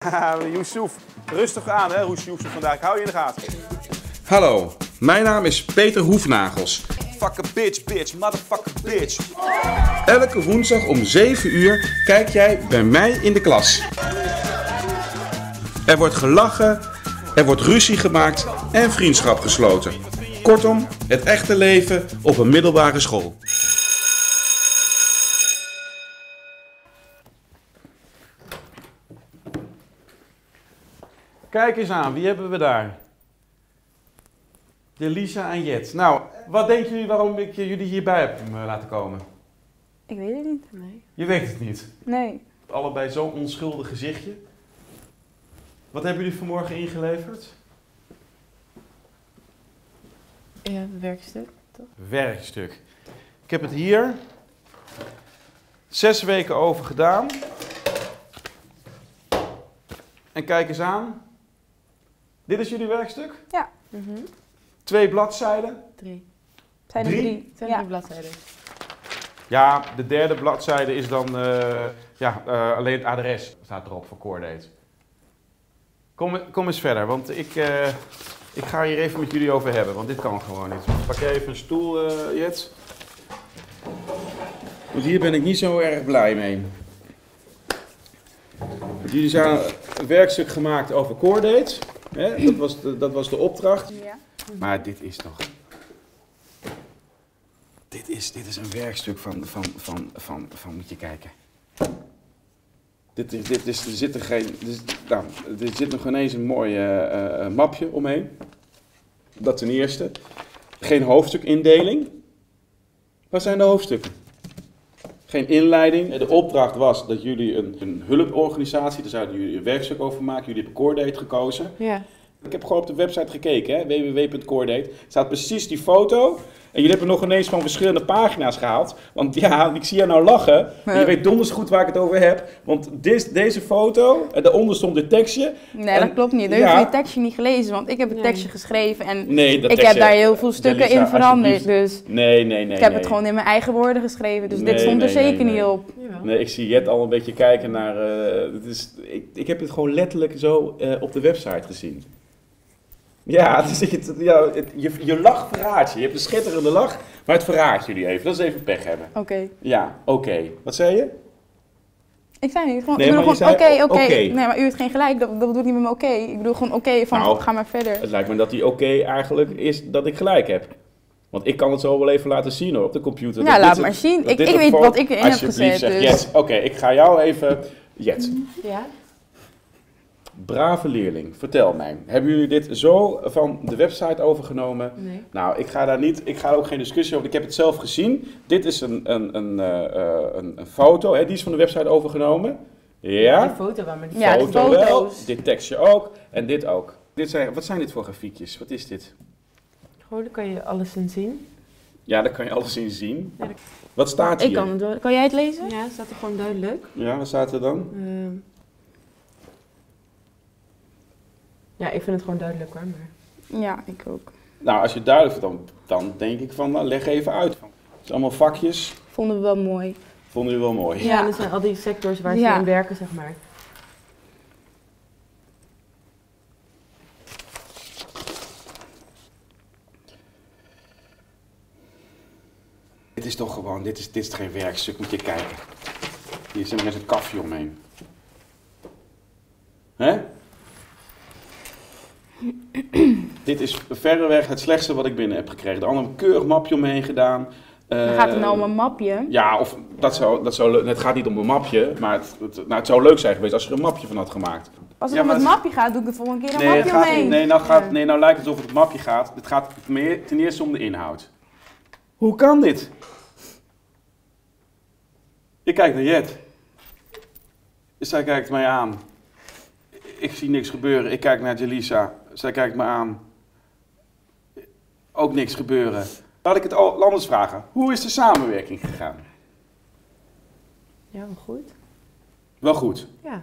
Yusuf, rustig aan hè, Yusuf vandaag. Ik hou je in de gaten. Hallo, mijn naam is Peter Hoefnagels. Fuck a bitch, motherfucker bitch. Elke woensdag om 7 uur kijk jij bij mij in de klas. Er wordt gelachen, er wordt ruzie gemaakt en vriendschap gesloten. Kortom, het echte leven op een middelbare school. Kijk eens aan, wie hebben we daar? De Lisa en Jet. Nou, wat denken jullie waarom ik jullie hierbij heb laten komen? Ik weet het niet. Nee. Je weet het niet. Nee. Allebei zo'n onschuldig gezichtje. Wat hebben jullie vanmorgen ingeleverd? Ja, werkstuk, toch? Werkstuk. Ik heb het hier 6 weken over gedaan. En kijk eens aan. Dit is jullie werkstuk? Ja. 2 bladzijden. 3. Zijn er 3? 3? Zijn er 3 bladzijden? Ja, de derde bladzijde is dan alleen het adres staat erop voor Coordate. Kom eens verder, want ik ga hier even met jullie over hebben, want dit kan gewoon niet. Pak even een stoel, Jet. Want hier ben ik niet zo erg blij mee. Jullie zijn een werkstuk gemaakt over Coordate. Hè? Dat was de opdracht. Ja. Maar dit is toch... Dit is een werkstuk van moet je kijken. Er zit nog ineens een mooi mapje omheen. Dat ten eerste. Geen hoofdstukindeling. Waar zijn de hoofdstukken? Geen inleiding. De opdracht was dat jullie een hulporganisatie, daar zouden jullie een werkstuk over maken. Jullie hebben Coordate gekozen. Ja. Ik heb gewoon op de website gekeken, www.coordate. Er staat precies die foto. En jullie hebben nog ineens van verschillende pagina's gehaald. Want ja, ik zie jou nou lachen. Maar je weet donders goed waar ik het over heb. Want deze foto, en daaronder stond dit tekstje. Nee, dat klopt niet. Dan heb je je tekstje niet gelezen, want ik heb het tekstje geschreven en ik heb daar heel veel stukken in veranderd. Dus Nee. ik heb het gewoon in mijn eigen woorden geschreven, dus dit stond er zeker niet op. Nee, ik zie Jet al een beetje kijken naar... ik heb het gewoon letterlijk zo op de website gezien. Ja, dus je lach verraadt je. Je hebt een schitterende lach, maar het verraadt jullie even. Dat is even pech hebben. Oké. Ja, oké. Wat zei je? Ik zei niet, gewoon, Nee, ik bedoel maar gewoon je zei oké. oké. Nee, maar u heeft geen gelijk, dat bedoel ik niet met me oké. Ik bedoel gewoon oké, van Nou, ga maar verder. Het lijkt me dat die oké eigenlijk is dat ik gelijk heb. Want ik kan het zo wel even laten zien hoor, op de computer. Ja, laat maar zien. Ik weet wat ik erin heb gezet. Zeg, Dus. Jet. Oké, ik ga jou even... Jet. Ja? Brave leerling, vertel mij. Hebben jullie dit zo van de website overgenomen? Nee. Nou, ik ga daar ook geen discussie over. Ik heb het zelf gezien. Dit is een foto, hè? Die is van de website overgenomen. Ja. Die foto wel, maar die Ja, de foto wel. foto's. Dit tekstje ook. En dit ook. Wat zijn dit voor grafiekjes? Wat is dit? Gewoon, daar kan je alles in zien. Ja, daar kan je alles in zien. Ja, Wat staat hier? Ik kan het wel. Kan jij het lezen? Ja, staat er gewoon duidelijk. Ja, wat staat er dan? Ja, ik vind het gewoon duidelijk hoor, maar... Ja, ik ook. Nou, als je het duidelijk vindt, dan denk ik van, nou, leg even uit. Het is allemaal vakjes. Vonden we wel mooi. Vonden jullie wel mooi? Ja, dat zijn al die sectors waar ze Ja. in werken, zeg maar. Dit is toch gewoon, dit is geen werkstuk, moet je kijken. Hier zit er eens een kafje omheen. Hè? Dit is verreweg het slechtste wat ik binnen heb gekregen. Er allemaal een keurig mapje omheen gedaan. Dan gaat het nou om een mapje. Ja, of het gaat niet om een mapje, maar het zou leuk zijn geweest als je er een mapje van had gemaakt. Als het Ja, om maar het mapje gaat, doe ik er volgende keer een het mapje gaat omheen. niet. Nou lijkt het alsof het mapje gaat. Het gaat ten eerste om de inhoud. Hoe kan dit? Ik kijk naar Jet. Zij kijkt mij aan. Ik zie niks gebeuren. Ik kijk naar Jelisa. Zij kijkt me aan. Ook niks gebeuren. Laat ik het anders vragen. Hoe is de samenwerking gegaan? Ja, wel goed. Wel goed. Ja.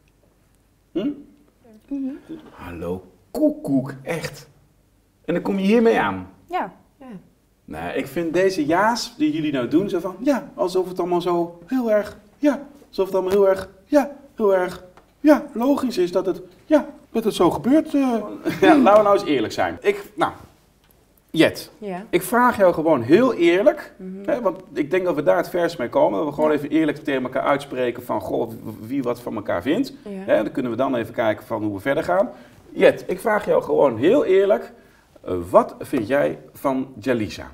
Hallo, koekoek, echt. En dan kom je hiermee aan. Ja. Nee, ik vind deze ja's die jullie nou doen, zo van, ja, alsof het allemaal zo heel erg, ja, alsof het allemaal heel erg, ja, heel erg, Ja, logisch is dat het zo gebeurt. Ja, laten we nou eens eerlijk zijn. Jet, ik vraag jou gewoon heel eerlijk, hè, want ik denk dat we daar het verst mee komen. Dat we gewoon even eerlijk tegen elkaar uitspreken van, goh, wie wat van elkaar vindt. Ja. Hè, dan kunnen we dan even kijken van hoe we verder gaan. Jet, ik vraag jou gewoon heel eerlijk, wat vind jij van Jalisa?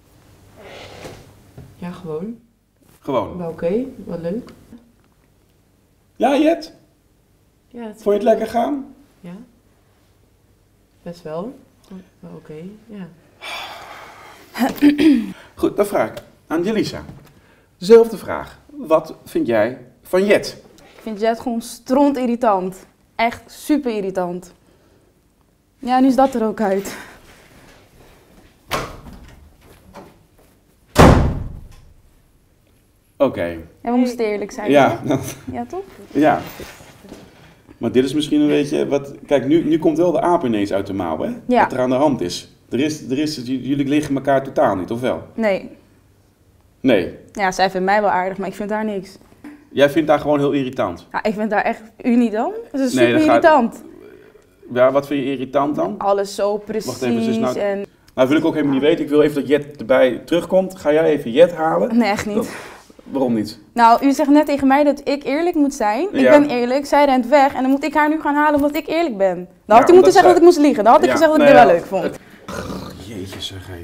Ja, gewoon. Gewoon? Wel oké, wel leuk. Ja, Jet? Ja, vond je het lekker gaan? Ja. Best wel. Wel oké, ja. Goed, dan vraag ik aan Jalisa. Zelfde vraag. Wat vind jij van Jet? Ik vind Jet gewoon stront irritant. Echt super irritant. Ja, nu is dat er ook uit. Oké. Ja, we moesten eerlijk zijn. Ja. Ja, toch? Ja. Maar dit is misschien een beetje wat... Kijk, nu komt wel de aap ineens uit de mouw, hè? Ja. Wat er aan de hand is. Jullie liggen elkaar totaal niet, of wel? Nee. Nee. Ja, zij vindt mij wel aardig, maar ik vind haar niks. Jij vindt haar gewoon heel irritant? Ja, ik vind haar echt... U niet dan? Ze is super irritant. Ja, wat vind je irritant dan? Alles zo precies. Wacht even, Nou, wil ik ook helemaal niet weten. Ik wil even dat Jet erbij terugkomt. Ga jij even Jet halen? Nee, echt niet. Waarom niet? Nou, u zegt net tegen mij dat ik eerlijk moet zijn. Ik ben eerlijk, zij rent weg en dan moet ik haar nu gaan halen omdat ik eerlijk ben. Dan had ik moeten zeggen dat ik moest liegen. Dan had ik gezegd dat ik het wel leuk vond. Jeetje zeg, hé.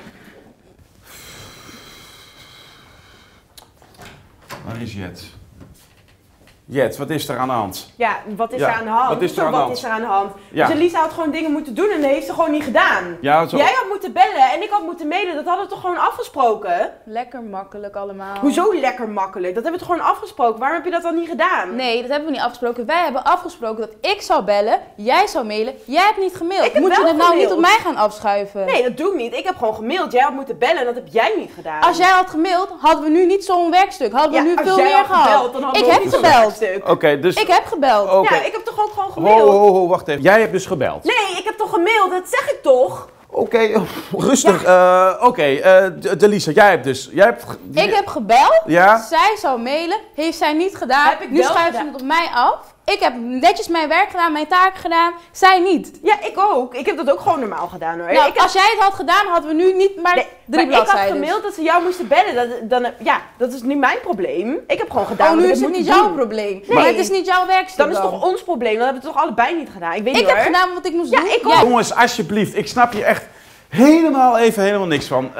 Waar is Jet? Jet, wat is er aan de hand? Ja, wat is er aan de hand? Wat is er aan de hand? Ja. Dus Jalisa had gewoon dingen moeten doen en dat heeft ze gewoon niet gedaan. Ja, Jij had moeten bellen en ik had moeten mailen, dat hadden we toch gewoon afgesproken? Lekker makkelijk allemaal. Hoezo lekker makkelijk? Dat hebben we toch gewoon afgesproken? Waarom heb je dat dan niet gedaan? Nee, dat hebben we niet afgesproken. Wij hebben afgesproken dat ik zou bellen, jij zou mailen. Jij hebt niet gemaild. Moet je het nou niet op mij gaan afschuiven? Nee, dat doe ik niet. Ik heb gewoon gemaild. Jij had moeten bellen en dat heb jij niet gedaan. Als jij had gemaild, hadden we nu niet zo'n werkstuk. Hadden we nu veel meer gehad. Ik heb gebeld. Oké, dus... Ik heb gebeld. Okay. Ja, ik heb toch ook gewoon gemaild? Ho, wacht even. Jij hebt dus gebeld? Nee, ik heb toch gemaild? Dat zeg ik toch? Oké, rustig. Jalisa, Ik heb gebeld. Ja? Zij zou mailen. Heeft zij niet gedaan. Nu schuift ze het op mij af. Ik heb netjes mijn werk gedaan, mijn taken gedaan. Zij niet. Ja, ik ook. Ik heb dat ook gewoon normaal gedaan hoor. Nou, als jij het had gedaan, hadden we nu niet maar 3 bladzijden. Ik had gemaild dat ze jou moesten bellen. Dat is niet mijn probleem. Ik heb gewoon gedaan. Nu is het niet jouw probleem. Nee. Maar het is niet jouw werkstuk. Dan is het toch ons probleem? Dat hebben we toch allebei niet gedaan? Ik weet niet hoor. Ik heb gedaan wat ik moest doen. Ik ook. Jongens, alsjeblieft. Ik snap hier echt helemaal niks van.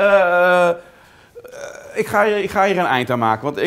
Ik ga hier een eind aan maken, want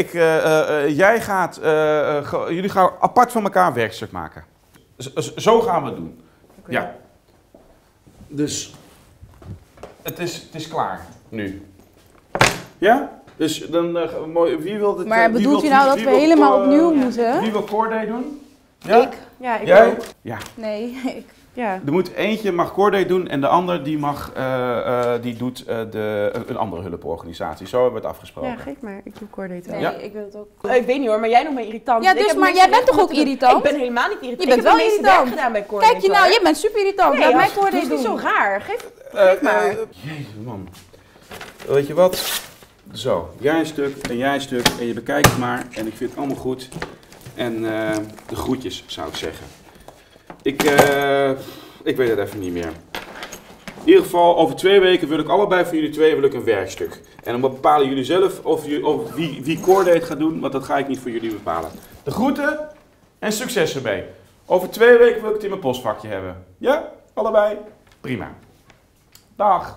jullie gaan apart van elkaar een werkstuk maken. Zo gaan we het doen. Okay. Ja. Dus, het is klaar, nu. Ja? Dus dan, wie wil het... Maar bedoelt u nou dat we helemaal opnieuw moeten? Wie wil Corday doen? Ja? Ik. Ja, ik Jij? ook. Ja. Nee, ik. Ja. Er moet eentje mag Corday doen en de ander die doet een andere hulporganisatie. Zo hebben we het afgesproken. Ja, geef maar. Ik doe Corday. Nee, ik wil het ook. Ik weet niet hoor, maar jij noemt me irritant. Ja, dus maar jij bent toch ook irritant? Ik ben helemaal niet irritant. Je bent wel irritant. Gedaan bij Corday. Kijk je nou, je bent super irritant. Laat mij Corday doen. Dat is niet zo raar. Geef maar. Jezus man. Weet je wat? Zo, jij een stuk en jij een stuk en je bekijkt het maar en ik vind het allemaal goed. En de groetjes zou ik zeggen. Ik weet het even niet meer. In ieder geval, over 2 weken wil ik allebei van jullie twee een werkstuk. En dan bepalen jullie zelf of wie Corday gaat doen, want dat ga ik niet voor jullie bepalen. De groeten en succes ermee. Over 2 weken wil ik het in mijn postvakje hebben. Ja? Allebei? Prima. Dag.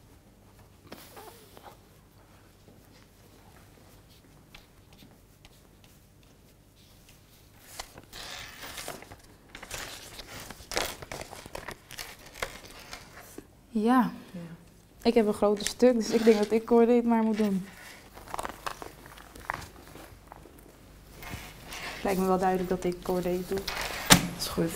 Ja. Ik heb een grote stuk, dus ik denk dat ik Corday het maar moet doen. Het lijkt me wel duidelijk dat ik Corday het doe. Dat is goed.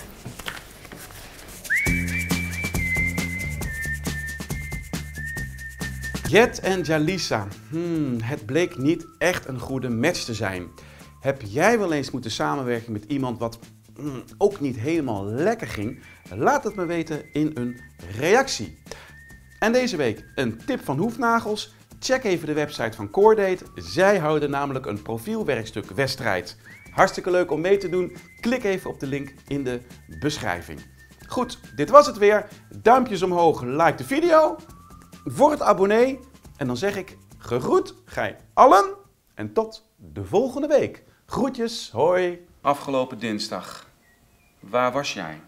Jet en Jalisa. Het bleek niet echt een goede match te zijn. Heb jij wel eens moeten samenwerken met iemand wat ook niet helemaal lekker ging? Laat het me weten in een reactie. En deze week een tip van Hoefnagels. Check even de website van Cordate. Zij houden namelijk een profielwerkstuk wedstrijd Hartstikke leuk om mee te doen. Klik even op de link in de beschrijving. Goed, dit was het weer. Duimpjes omhoog, like de video. Voor het abonnee. En dan zeg ik gegroet, gij allen. En tot de volgende week. Groetjes, hoi. Afgelopen dinsdag. Waar was jij?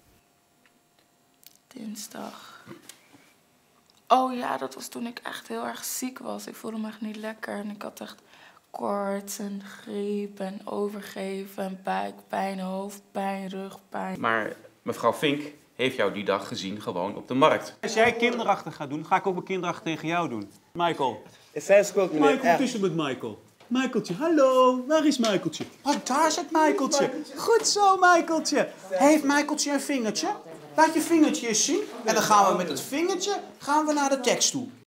Dinsdag. Oh ja, dat was toen ik echt heel erg ziek was. Ik voelde me echt niet lekker en ik had echt koorts en griep en overgeven en buikpijn, hoofdpijn, rugpijn. Maar mevrouw Vink heeft jou die dag gezien gewoon op de markt. Als jij kinderachtig gaat doen, ga ik ook een kinderachtig tegen jou doen. Michael. Het zijn schuld, meneer. Michael, tussen met Michael. Michaeltje, hallo. Waar is Michaeltje? Oh, daar zit Michaeltje. Goed zo, Michaeltje. Heeft Michaeltje een vingertje? Laat je vingertje eens zien. En dan gaan we met het vingertje naar de tekst toe.